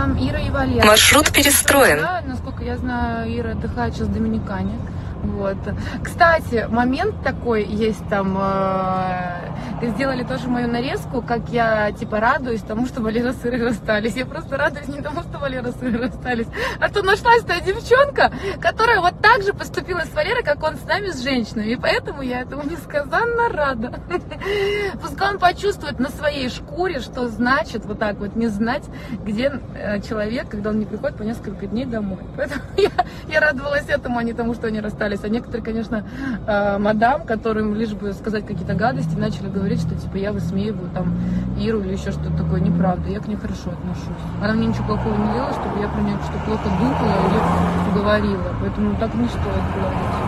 там Ира и Валера. Маршрут перестроен. Да, насколько я знаю, Ира отдыхает сейчас в Доминикане. Вот. Кстати, момент такой есть там, сделали тоже мою нарезку, как я типа радуюсь тому, что Валера с Ирой расстались. Я просто радуюсь не тому, что Валера с Ирой расстались, а то нашлась та девчонка, которая вот так же поступила с Валерой, как он с нами, с женщинами. И поэтому я этому несказанно рада. Пускай он почувствует на своей шкуре, что значит вот так вот не знать, где человек, когда он не приходит по несколько дней домой. Поэтому я радовалась этому, а не тому, что они расстались. А некоторые, конечно, мадам, которым лишь бы сказать какие-то гадости, начали говорить, что типа я высмеиваю там Иру или еще что-то такое. Неправда, я к ней хорошо отношусь. Она мне ничего плохого не делала, чтобы я про нее что-то плохо думала или говорила. Поэтому так не стоит говорить.